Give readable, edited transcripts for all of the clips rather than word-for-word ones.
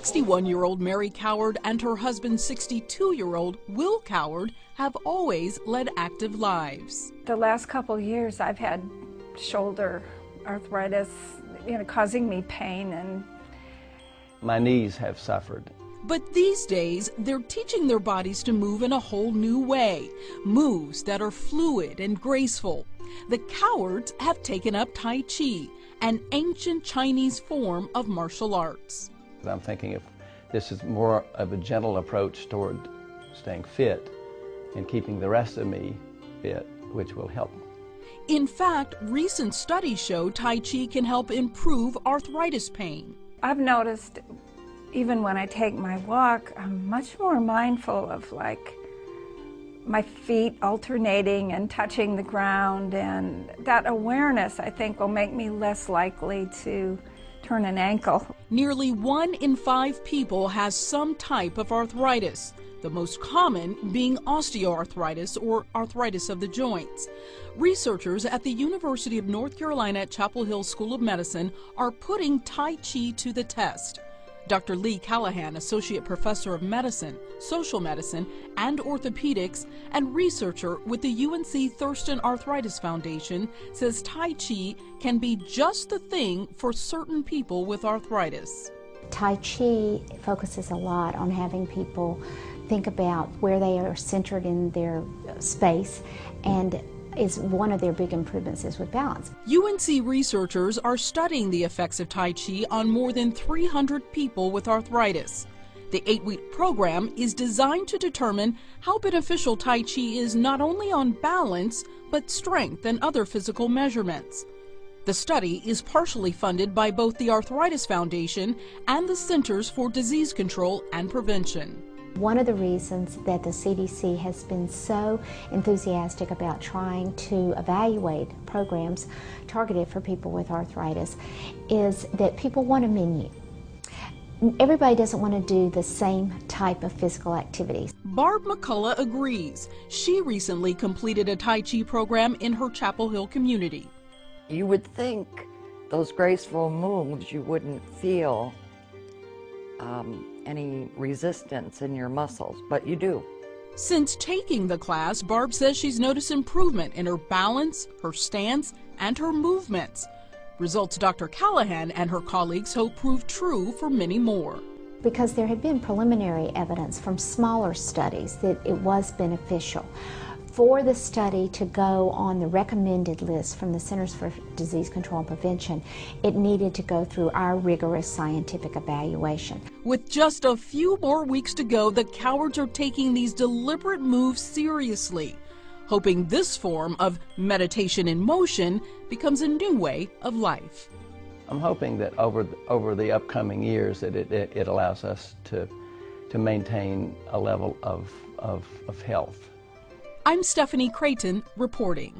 61-year-old Mary Coward and her husband, 62-year-old Will Coward, have always led active lives. The last couple years I've had shoulder arthritis, causing me pain, and my knees have suffered. But these days, they're teaching their bodies to move in a whole new way, moves that are fluid and graceful. The Cowards have taken up Tai Chi, an ancient Chinese form of martial arts. I'm thinking if this is more of a gentle approach toward staying fit and keeping the rest of me fit, which will help. In fact, recent studies show Tai Chi can help improve arthritis pain. I've noticed even when I take my walk, I'm much more mindful of my feet alternating and touching the ground, and that awareness, I think, will make me less likely to turn an ankle. Nearly 1 in 5 people has some type of arthritis, the most common being osteoarthritis or arthritis of the joints. Researchers at the University of North Carolina at Chapel Hill School of Medicine are putting Tai Chi to the test. Dr. Lee Callahan, Associate Professor of Medicine, Social Medicine, and Orthopedics, and researcher with the UNC Thurston Arthritis Foundation, says Tai Chi can be just the thing for certain people with arthritis. Tai Chi focuses a lot on having people think about where they are centered in their space, and is one of their big improvements is with balance. UNC researchers are studying the effects of Tai Chi on more than 300 people with arthritis. The 8-week program is designed to determine how beneficial Tai Chi is not only on balance, but strength and other physical measurements. The study is partially funded by both the Arthritis Foundation and the Centers for Disease Control and Prevention. One of the reasons that the CDC has been so enthusiastic about trying to evaluate programs targeted for people with arthritis is that people want a menu. Everybody doesn't want to do the same type of physical activities. Barb McCullough agrees. She recently completed a Tai Chi program in her Chapel Hill community. You would think those graceful moves you wouldn't feel any resistance in your muscles, but you do. Since taking the class, Barb says she's noticed improvement in her balance, her stance, and her movements. Results Dr. Callahan and her colleagues hope prove true for many more. Because there had been preliminary evidence from smaller studies that it was beneficial. For the study to go on the recommended list from the Centers for Disease Control and Prevention, it needed to go through our rigorous scientific evaluation. With just a few more weeks to go, the Cowards are taking these deliberate moves seriously, hoping this form of meditation in motion becomes a new way of life. I'm hoping that over the upcoming years that it allows us to maintain a level of health. I'm Stephanie Creighton reporting.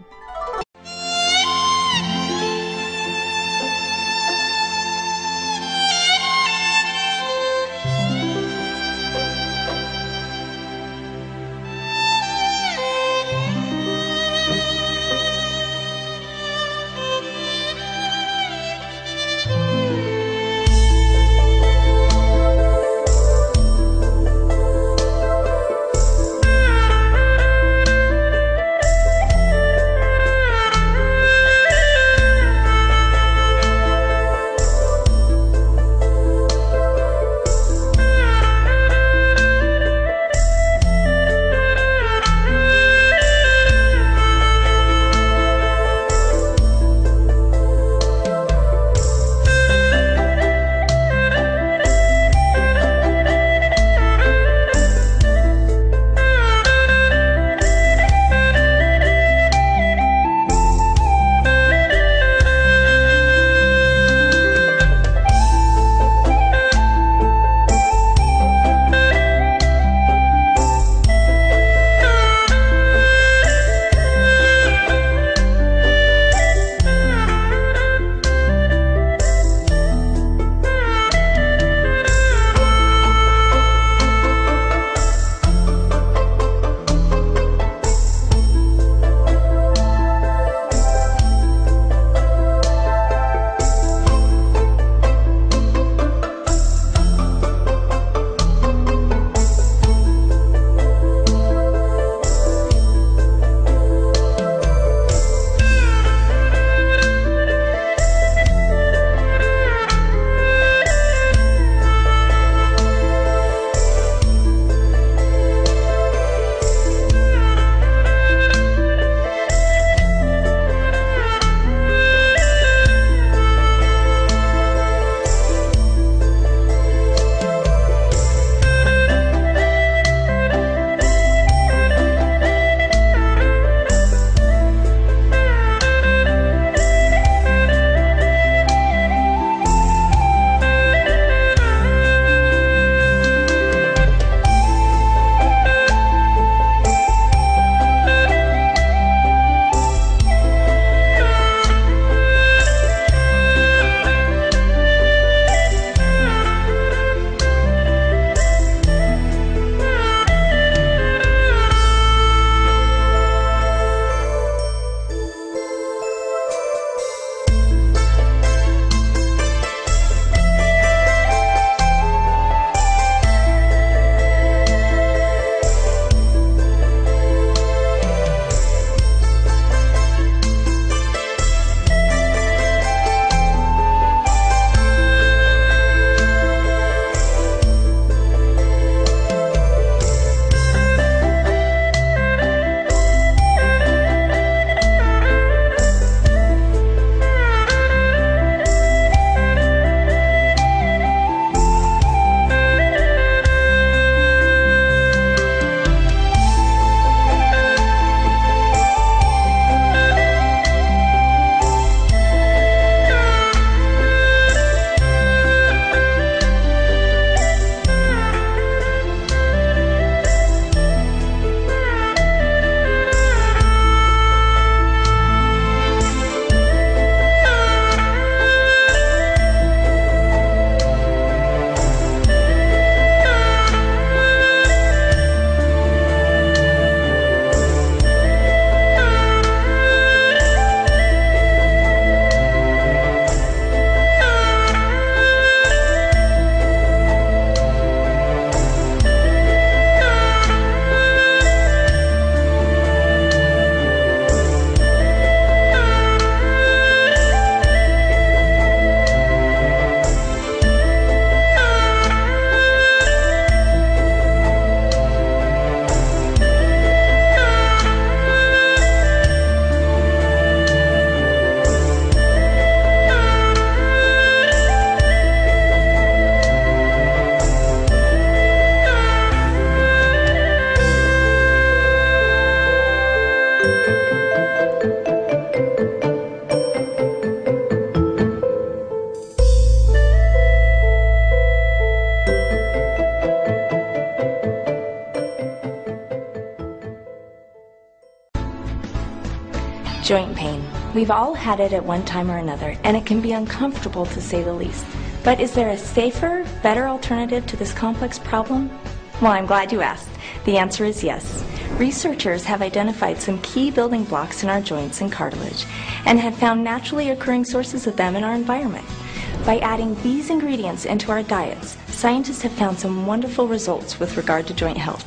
Joint pain. We've all had it at one time or another, and it can be uncomfortable to say the least. But is there a safer, better alternative to this complex problem? Well, I'm glad you asked. The answer is yes. Researchers have identified some key building blocks in our joints and cartilage and have found naturally occurring sources of them in our environment. By adding these ingredients into our diets, scientists have found some wonderful results with regard to joint health.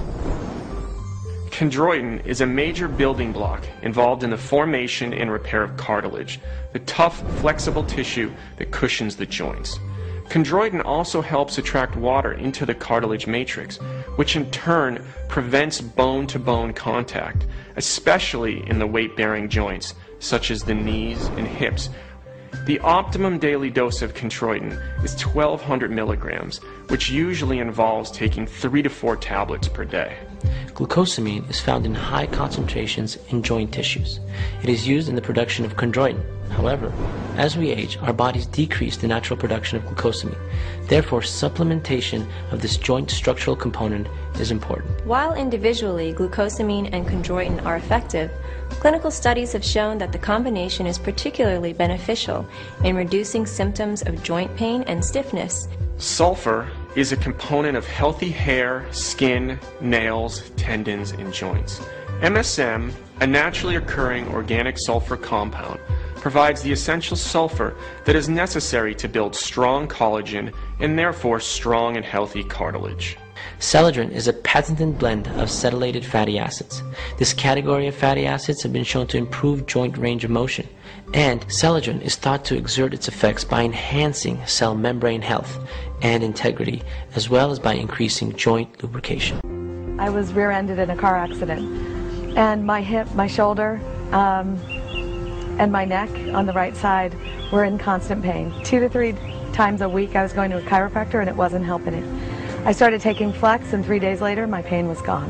Chondroitin is a major building block involved in the formation and repair of cartilage, the tough, flexible tissue that cushions the joints. Chondroitin also helps attract water into the cartilage matrix, which in turn prevents bone-to-bone contact, especially in the weight-bearing joints, such as the knees and hips. The optimum daily dose of chondroitin is 1,200 milligrams, which usually involves taking 3 to 4 tablets per day. Glucosamine is found in high concentrations in joint tissues. It is used in the production of chondroitin. However, as we age, our bodies decrease the natural production of glucosamine. Therefore, supplementation of this joint structural component is important. While individually glucosamine and chondroitin are effective, clinical studies have shown that the combination is particularly beneficial in reducing symptoms of joint pain and stiffness. Sulfur is a component of healthy hair, skin, nails, tendons, and joints. MSM, a naturally occurring organic sulfur compound, provides the essential sulfur that is necessary to build strong collagen and therefore strong and healthy cartilage. Celadrin is a patented blend of cetylated fatty acids. This category of fatty acids have been shown to improve joint range of motion, and celadrin is thought to exert its effects by enhancing cell membrane health and integrity, as well as by increasing joint lubrication. I was rear-ended in a car accident, and my hip, my shoulder, and my neck on the right side were in constant pain. 2 to 3 times a week I was going to a chiropractor and it wasn't helping it. I started taking Flex and 3 days later my pain was gone.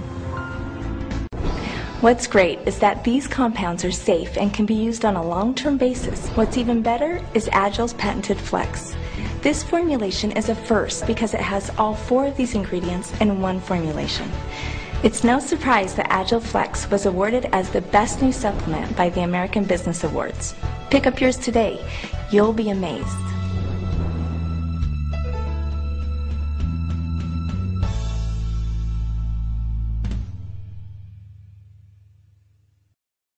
What's great is that these compounds are safe and can be used on a long-term basis. What's even better is Agile's patented Flex. This formulation is a first because it has all 4 of these ingredients in one formulation. It's no surprise that Agile Flex was awarded as the best new supplement by the American Business Awards. Pick up yours today. You'll be amazed.